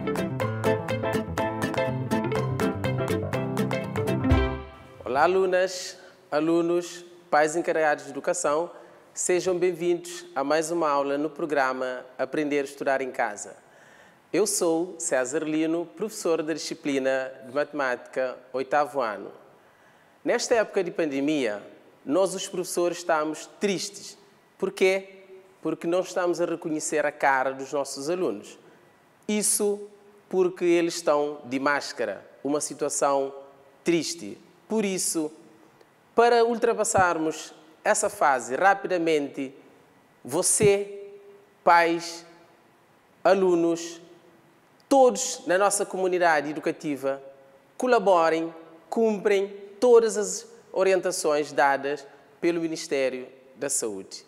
Olá, alunas, alunos, pais encarregados de educação, sejam bem-vindos a mais uma aula no programa Aprender a Estudar em Casa. Eu sou César Lino, professor da disciplina de Matemática, 8º ano. Nesta época de pandemia, nós os professores estamos tristes. Por quê? Porque não estamos a reconhecer a cara dos nossos alunos. Isso porque eles estão de máscara, uma situação triste. Por isso, para ultrapassarmos essa fase rapidamente, você, pais, alunos, todos na nossa comunidade educativa, colaborem, cumprem todas as orientações dadas pelo Ministério da Saúde.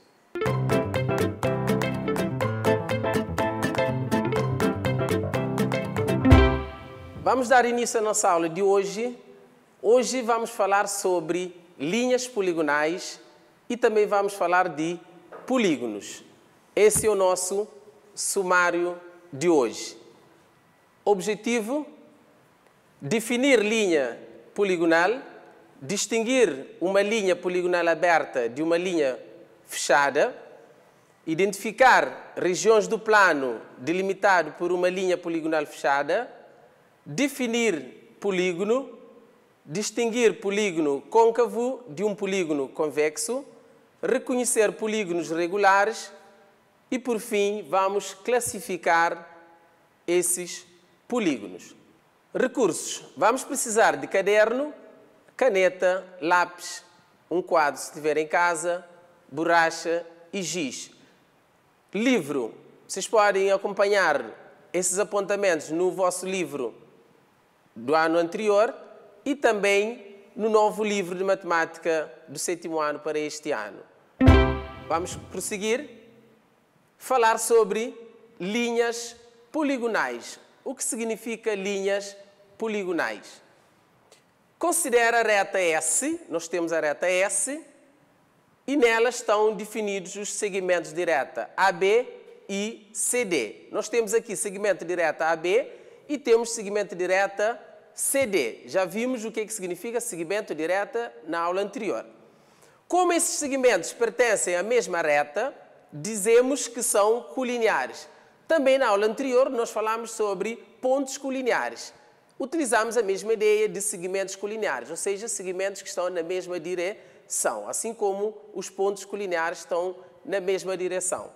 Vamos dar início à nossa aula de hoje. Hoje vamos falar sobre linhas poligonais e também vamos falar de polígonos. Esse é o nosso sumário de hoje. Objetivo: definir linha poligonal, distinguir uma linha poligonal aberta de uma linha fechada, identificar regiões do plano delimitado por uma linha poligonal fechada, definir polígono, distinguir polígono côncavo de um polígono convexo, reconhecer polígonos regulares e, por fim, vamos classificar esses polígonos. Recursos. Vamos precisar de caderno, caneta, lápis, um quadro se tiver em casa, borracha e giz. Livro. Vocês podem acompanhar esses apontamentos no vosso livro do ano anterior e também no novo livro de matemática do 7º ano para este ano. Vamos prosseguir. Falar sobre linhas poligonais. O que significa linhas poligonais? Considera a reta S, nós temos a reta S, e nela estão definidos os segmentos de reta AB e CD. Nós temos aqui segmento de reta AB e temos segmento de reta CD. Já vimos o que significa segmento de reta na aula anterior. Como esses segmentos pertencem à mesma reta, dizemos que são colineares. Também na aula anterior nós falamos sobre pontos colineares. Utilizamos a mesma ideia de segmentos colineares, ou seja, segmentos que estão na mesma direção, assim como os pontos colineares estão na mesma direção.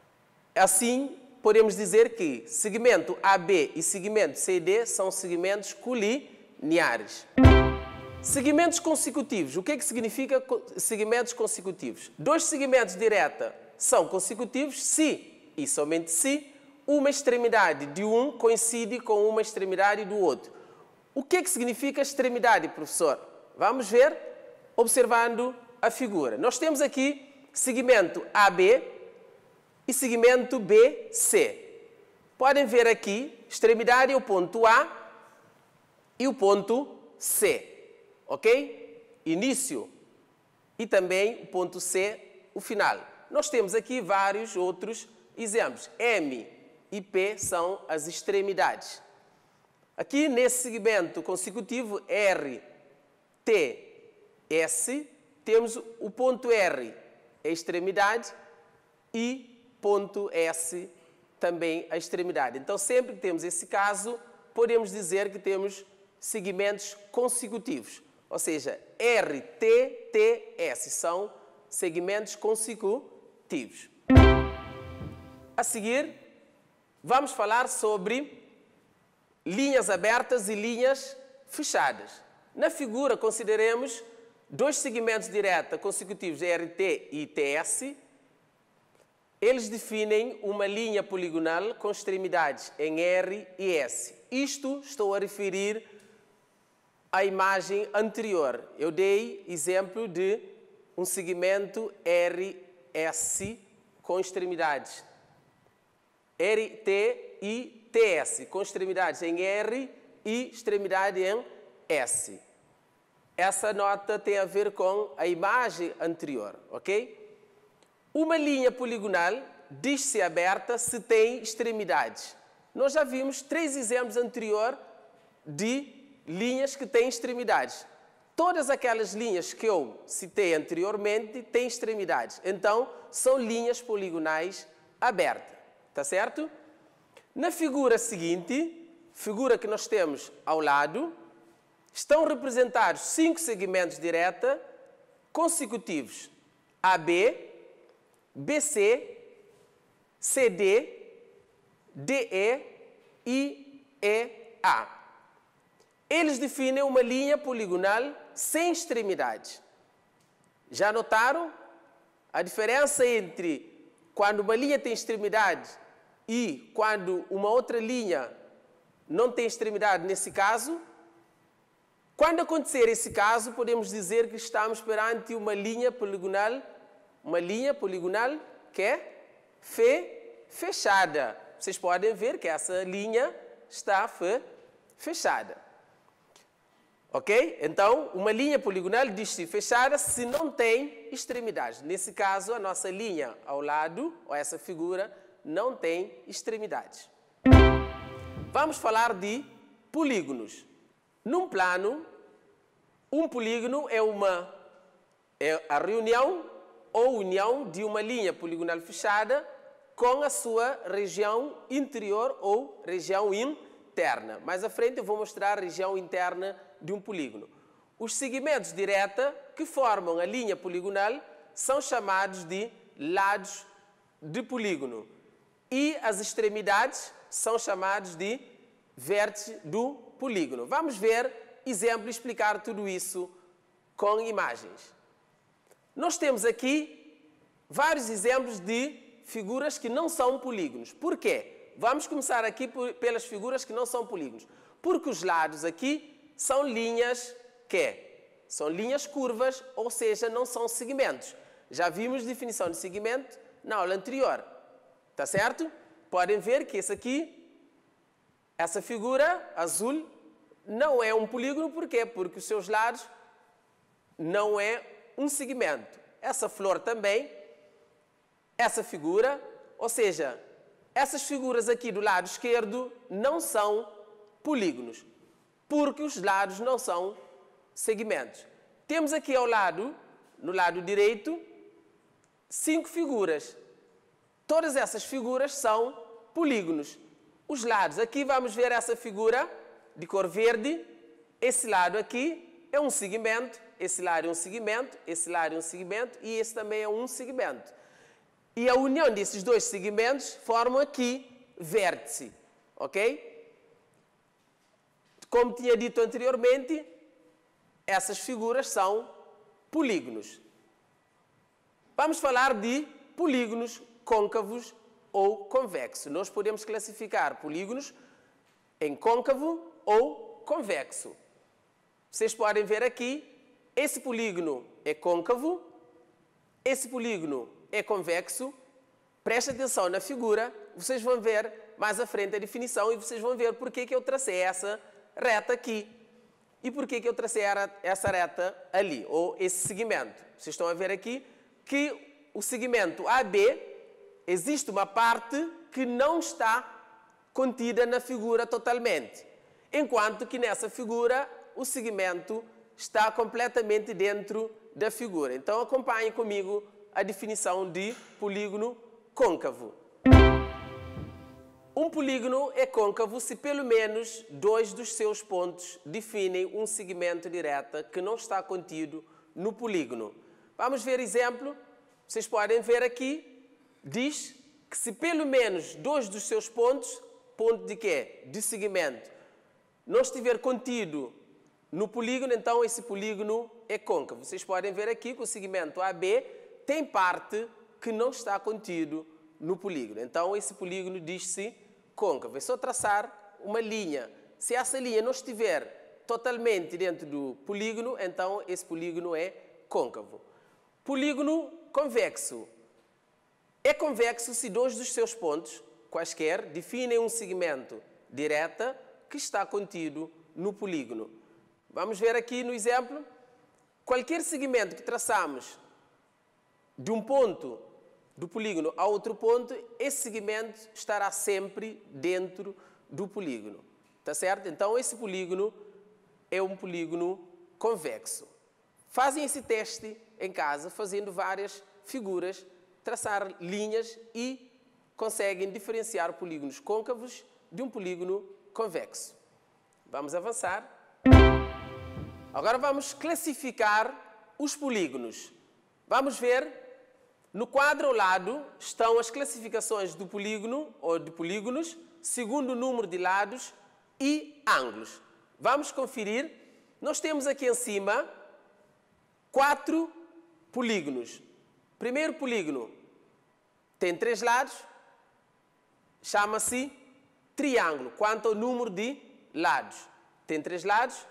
Assim, podemos dizer que segmento AB e segmento CD são segmentos colineares. Segmentos consecutivos. O que é que significa segmentos consecutivos? Dois segmentos de reta são consecutivos se, e somente se, uma extremidade de um coincide com uma extremidade do outro. O que é que significa extremidade, professor? Vamos ver observando a figura. Nós temos aqui segmento AB e segmento BC. Podem ver aqui, extremidade é o ponto A e o ponto C. Ok? Início e também o ponto C, o final. Nós temos aqui vários outros exemplos. M e P são as extremidades. Aqui nesse segmento consecutivo R, T, S, temos o ponto R, a extremidade, e ponto S, também a extremidade. Então, sempre que temos esse caso, podemos dizer que temos segmentos consecutivos. Ou seja, R, T, T, S são segmentos consecutivos. A seguir, vamos falar sobre linhas abertas e linhas fechadas. Na figura, consideremos dois segmentos de reta consecutivos, RT e TS. Eles definem uma linha poligonal com extremidades em R e S. Isto estou a referir à imagem anterior. Eu dei exemplo de um segmento RS com extremidades RT e TS, com extremidades em R e extremidade em S. Essa nota tem a ver com a imagem anterior, ok? Uma linha poligonal diz-se aberta se tem extremidades Nós já vimos 3 exemplos anteriores de linhas que têm extremidades. Todas aquelas linhas que eu citei anteriormente têm extremidades. Então, são linhas poligonais abertas. Tá certo? Na figura seguinte, figura que nós temos ao lado, estão representados 5 segmentos de reta consecutivos. AB, BC, CD, DE e EA. Eles definem uma linha poligonal sem extremidades. Já notaram a diferença entre quando uma linha tem extremidade e quando uma outra linha não tem extremidade nesse caso? Quando acontecer esse caso, podemos dizer que estamos perante uma linha poligonal que é fechada. Vocês podem ver que essa linha está fechada. Ok? Então, uma linha poligonal diz-se fechada se não tem extremidades. Nesse caso, a nossa linha ao lado, ou essa figura, não tem extremidades. Vamos falar de polígonos. Num plano, um polígono é a reunião ou união de uma linha poligonal fechada com a sua região interior ou região interna. Mais à frente eu vou mostrar a região interna de um polígono. Os segmentos de reta que formam a linha poligonal são chamados de lados de polígono e as extremidades são chamados de vértices do polígono. Vamos ver exemplo e explicar tudo isso com imagens. Nós temos aqui vários exemplos de figuras que não são polígonos. Por quê? Vamos começar aqui pelas figuras que não são polígonos. Porque os lados aqui são linhas são linhas curvas, ou seja, não são segmentos. Já vimos definição de segmento na aula anterior. Tá certo? Podem ver que essa figura azul não é um polígono. Por quê? Porque os seus lados não é um segmento. Essa flor também, essa figura, ou seja, essas figuras aqui do lado esquerdo não são polígonos, porque os lados não são segmentos. Temos aqui ao lado, no lado direito, 5 figuras. Todas essas figuras são polígonos. Os lados, aqui vamos ver essa figura de cor verde. Esse lado aqui é um segmento, esse lado é um segmento, esse lado é um segmento e esse também é um segmento. E a união desses 2 segmentos formam aqui vértice, ok? Como tinha dito anteriormente, essas figuras são polígonos. Vamos falar de polígonos côncavos ou convexos. Nós podemos classificar polígonos em côncavo ou convexo. Vocês podem ver aqui, esse polígono é côncavo, esse polígono é convexo. Preste atenção na figura, vocês vão ver mais à frente a definição e vocês vão ver por que eu tracei essa reta aqui e por que eu tracei essa reta ali, ou esse segmento. Vocês estão a ver aqui que o segmento AB existe uma parte que não está contida na figura totalmente, enquanto que nessa figura o segmento está completamente dentro da figura. Então acompanhem comigo a definição de polígono côncavo. Um polígono é côncavo se pelo menos 2 dos seus pontos definem um segmento de reta que não está contido no polígono. Vamos ver exemplo. Vocês podem ver aqui, diz que se pelo menos 2 dos seus pontos, ponto de quê? De segmento, não estiver contido no polígono, então esse polígono é côncavo. Vocês podem ver aqui que o segmento AB tem parte que não está contido no polígono. Então, esse polígono diz-se côncavo. É só traçar uma linha. Se essa linha não estiver totalmente dentro do polígono, então esse polígono é côncavo. Polígono convexo. É convexo se 2 dos seus pontos, quaisquer, definem um segmento de reta que está contido no polígono. Vamos ver aqui no exemplo. Qualquer segmento que traçamos de um ponto do polígono a outro ponto, esse segmento estará sempre dentro do polígono. Tá certo? Então, esse polígono é um polígono convexo. Fazem esse teste em casa, fazendo várias figuras, traçar linhas e conseguem diferenciar polígonos côncavos de um polígono convexo. Vamos avançar. Agora vamos classificar os polígonos. Vamos ver, no quadro ao lado estão as classificações do polígono ou de polígonos, segundo o número de lados e ângulos. Vamos conferir. Nós temos aqui em cima 4 polígonos. Primeiro polígono tem 3 lados, chama-se triângulo. Quanto ao número de lados, tem 3 lados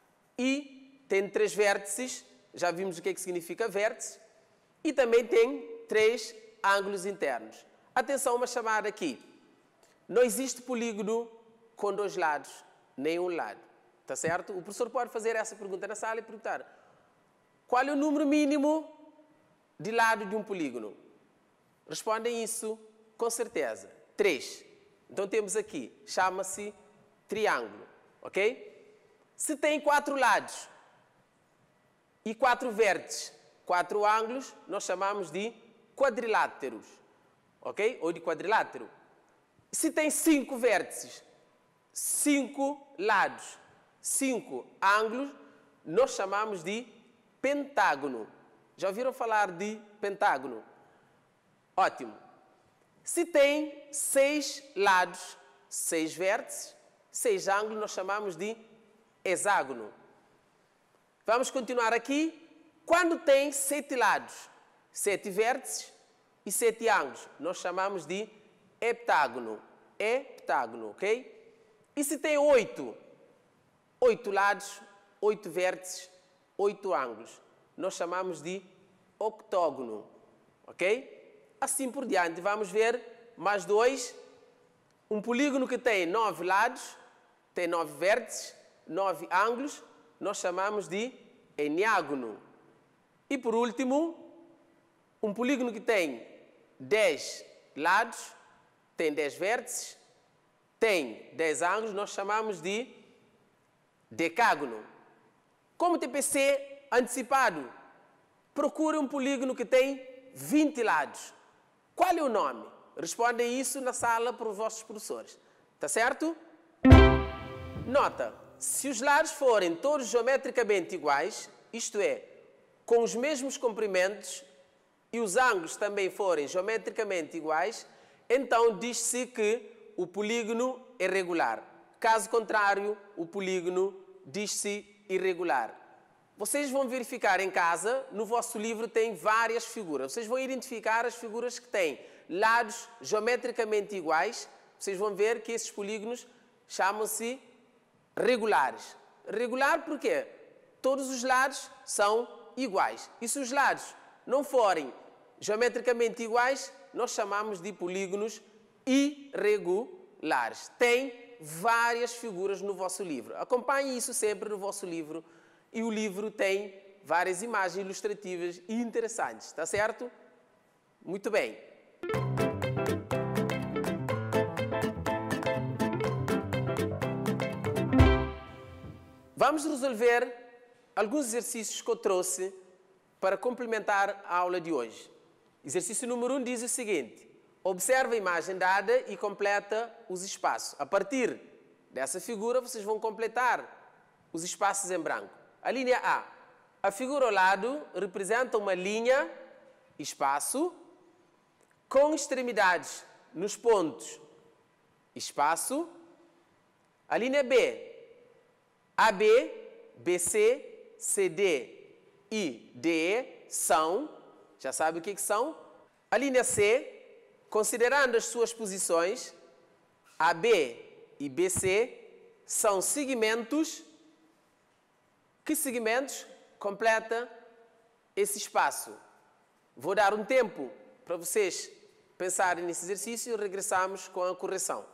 e tem 3 vértices. Já vimos o que significa vértice. E também tem 3 ângulos internos. Atenção, uma chamada aqui. Não existe polígono com 2 lados, nem um lado. Tá certo? O professor pode fazer essa pergunta na sala e perguntar: qual é o número mínimo de lado de um polígono? Respondem isso com certeza. 3. Então temos aqui, chama-se triângulo. Ok? Se tem 4 lados e 4 vértices, 4 ângulos, nós chamamos de quadriláteros. Ok? Ou de quadrilátero. Se tem 5 vértices, 5 lados, 5 ângulos, nós chamamos de pentágono. Já ouviram falar de pentágono? Ótimo. Se tem 6 lados, 6 vértices, 6 ângulos, nós chamamos de hexágono. Vamos continuar aqui. Quando tem 7 lados, 7 vértices e 7 ângulos, nós chamamos de heptágono. Heptágono, ok? E se tem 8 lados, 8 vértices, 8 ângulos, nós chamamos de octógono, ok? Assim por diante. Vamos ver mais 2. Um polígono que tem 9 lados, tem 9 vértices, 9 ângulos, nós chamamos de eniágono. E por último, um polígono que tem 10 lados, tem 10 vértices, tem 10 ângulos, nós chamamos de decágono. Como TPC antecipado, procure um polígono que tem 20 lados. Qual é o nome? Respondem isso na sala para os vossos professores. Tá certo? Nota, se os lados forem todos geometricamente iguais, isto é, com os mesmos comprimentos, e os ângulos também forem geometricamente iguais, então diz-se que o polígono é regular. Caso contrário, o polígono diz-se irregular. Vocês vão verificar em casa, no vosso livro tem várias figuras. Vocês vão identificar as figuras que têm lados geometricamente iguais. Vocês vão ver que esses polígonos chamam-se regulares. Regular por quê? Todos os lados são iguais. E se os lados não forem geometricamente iguais, nós chamamos de polígonos irregulares. Tem várias figuras no vosso livro. Acompanhe isso sempre no vosso livro. E o livro tem várias imagens ilustrativas e interessantes. Está certo? Muito bem. Vamos resolver alguns exercícios que eu trouxe para complementar a aula de hoje. Exercício número 1 diz o seguinte: observe a imagem dada e completa os espaços. A partir dessa figura, vocês vão completar os espaços em branco. A linha A. A figura ao lado representa uma linha, espaço, com extremidades nos pontos, espaço. A linha B. AB, BC, CD e DE são, já sabe o que são? A linha C, considerando as suas posições, AB e BC são segmentos. Que segmentos completa esse espaço? Vou dar um tempo para vocês pensarem nesse exercício e regressamos com a correção.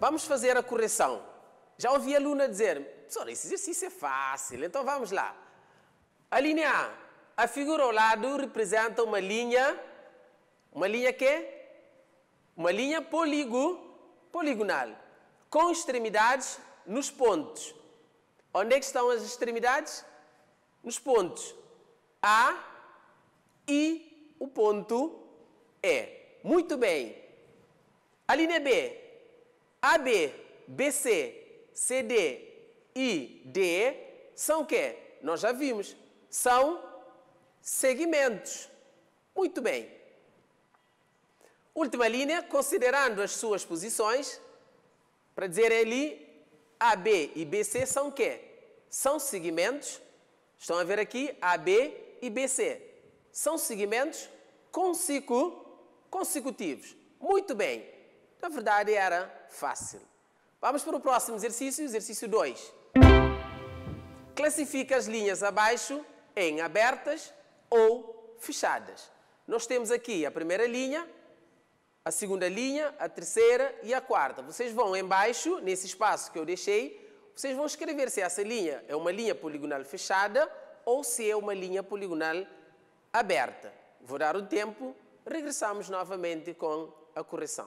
vamos fazer a correção. Já ouvi a aluna dizer, professor, esse exercício é fácil, então vamos lá. A linha A, a figura ao lado representa uma linha quê? Uma linha poligonal, com extremidades nos pontos. Onde é que estão as extremidades? Nos pontos A e o ponto E. Muito bem. A linha B, AB, BC, CD e DE são o quê? Nós já vimos. São segmentos. Muito bem. Última linha, considerando as suas posições, para dizer ali, AB e BC são o quê? São segmentos. Estão a ver aqui, AB e BC. São segmentos consecutivos. Muito bem. Na verdade, era fácil. Vamos para o próximo exercício, exercício 2. Classifica as linhas abaixo em abertas ou fechadas. Nós temos aqui a primeira linha, a segunda linha, a terceira e a quarta. Vocês vão embaixo, nesse espaço que eu deixei, vocês vão escrever se essa linha é uma linha poligonal fechada ou se é uma linha poligonal aberta. Vou dar um tempo, regressamos novamente com a correção.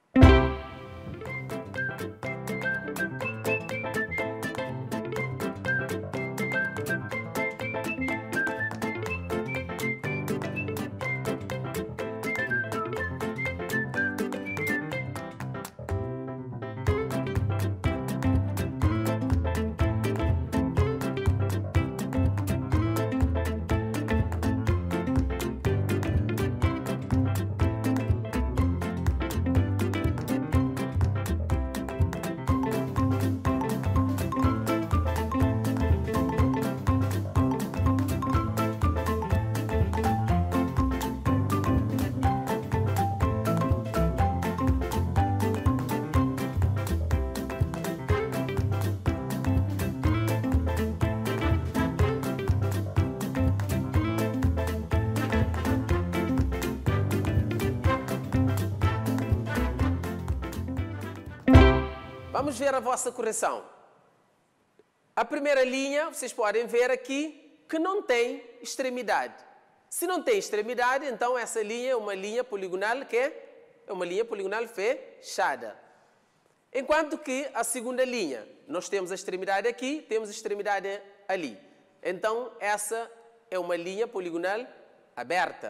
Vamos ver a vossa correção. A primeira linha, vocês podem ver aqui, que não tem extremidade. Se não tem extremidade, então essa linha é uma linha poligonal que é uma linha poligonal fechada. Enquanto que a segunda linha, nós temos a extremidade aqui, temos a extremidade ali. Então, essa é uma linha poligonal aberta.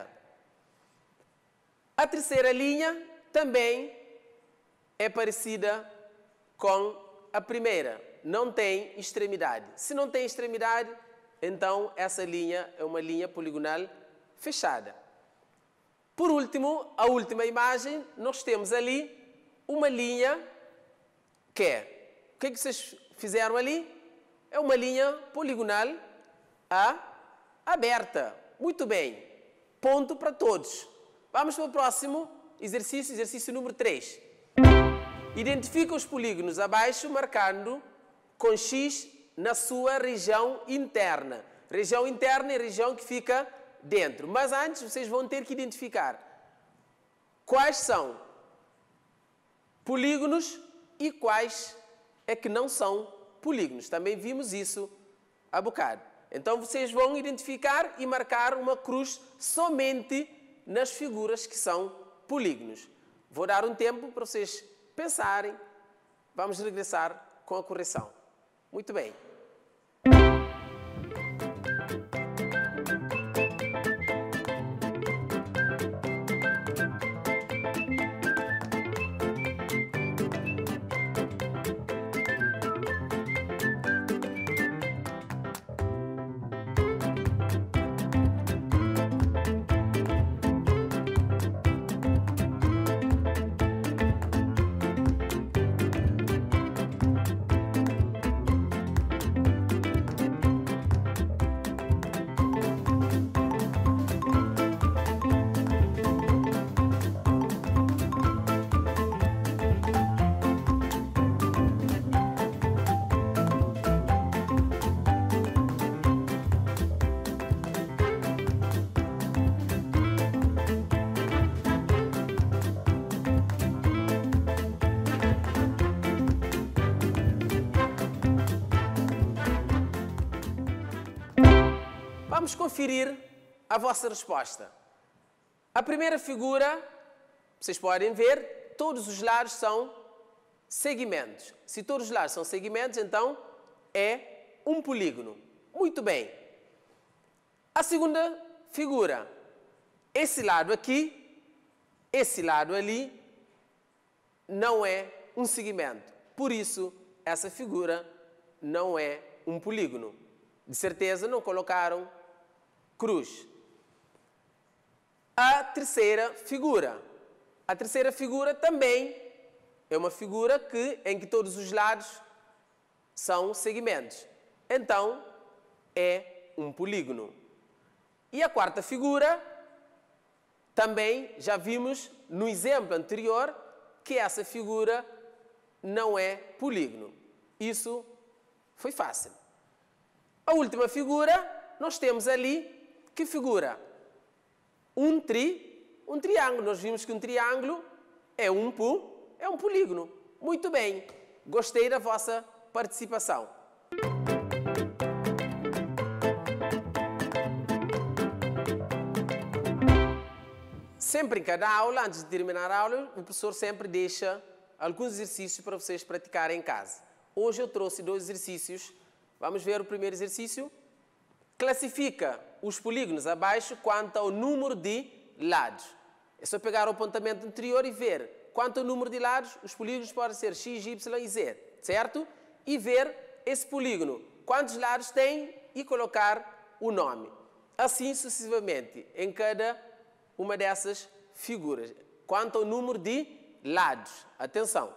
A terceira linha também é parecida com a primeira, não tem extremidade. Se não tem extremidade, então essa linha é uma linha poligonal fechada. Por último, a última imagem, nós temos ali uma linha que é, o que vocês fizeram ali? É uma linha poligonal aberta. Muito bem, ponto para todos. Vamos para o próximo exercício, exercício número 3. Identifica os polígonos abaixo, marcando com X na sua região interna. Região interna é a região que fica dentro. Mas antes, vocês vão ter que identificar quais são polígonos e quais é que não são polígonos. Também vimos isso há bocado. Então, vocês vão identificar e marcar uma cruz somente nas figuras que são polígonos. Vou dar um tempo para vocês pensarem. Vamos regressar com a correção. Muito bem. Vamos conferir a vossa resposta. A primeira figura, vocês podem ver, todos os lados são segmentos. Se todos os lados são segmentos, então é um polígono. Muito bem. A segunda figura, esse lado aqui, esse lado ali, não é um segmento. Por isso, essa figura não é um polígono. De certeza não colocaram cruz. A terceira figura. A terceira figura também é uma figura em que todos os lados são segmentos. Então, é um polígono. E a quarta figura, também já vimos no exemplo anterior que essa figura não é polígono. Isso foi fácil. A última figura, nós temos ali, que figura? Um triângulo. Nós vimos que um triângulo é um polígono. Muito bem. Gostei da vossa participação. Sempre em cada aula, antes de terminar a aula, o professor sempre deixa alguns exercícios para vocês praticarem em casa. Hoje eu trouxe 2 exercícios. Vamos ver o primeiro exercício. Classifica os polígonos abaixo quanto ao número de lados. É só pegar o apontamento anterior e ver quanto ao número de lados. Os polígonos podem ser x, y e z, certo? E ver esse polígono, quantos lados tem e colocar o nome. Assim sucessivamente, em cada uma dessas figuras. Quanto ao número de lados. Atenção!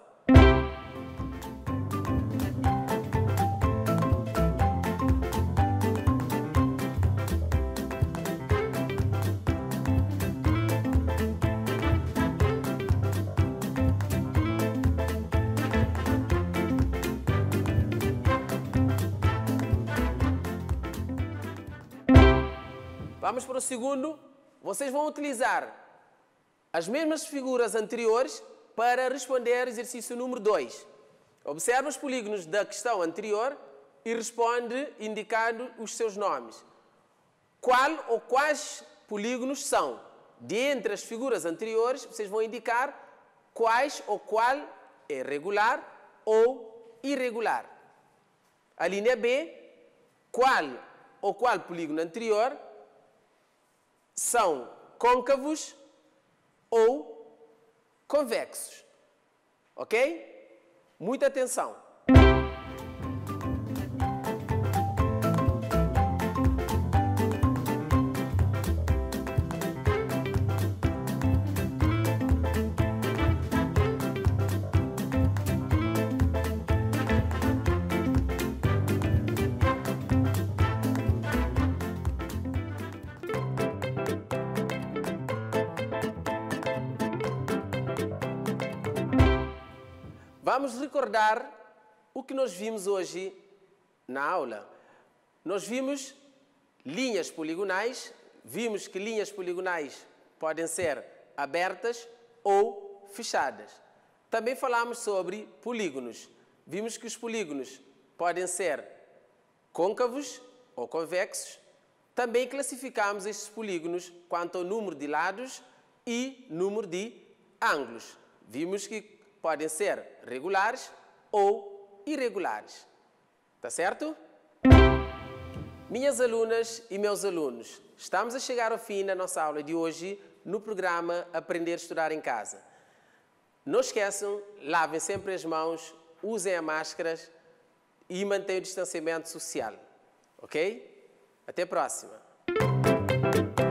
Vamos para o segundo. Vocês vão utilizar as mesmas figuras anteriores para responder ao exercício número 2. Observe os polígonos da questão anterior e responde indicando os seus nomes. Qual ou quais polígonos são? Dentre as figuras anteriores, vocês vão indicar quais ou qual é regular ou irregular. A linha B, qual ou qual polígono anterior são côncavos ou convexos. Ok? Muita atenção. Vamos recordar o que nós vimos hoje na aula. Nós vimos linhas poligonais, vimos que linhas poligonais podem ser abertas ou fechadas. Também falamos sobre polígonos. Vimos que os polígonos podem ser côncavos ou convexos. Também classificamos estes polígonos quanto ao número de lados e número de ângulos. Vimos que podem ser regulares ou irregulares. Tá certo? Minhas alunas e meus alunos, estamos a chegar ao fim da nossa aula de hoje no programa Aprender a Estudar em Casa. Não esqueçam, lavem sempre as mãos, usem a máscara e mantenham o distanciamento social. Ok? Até a próxima!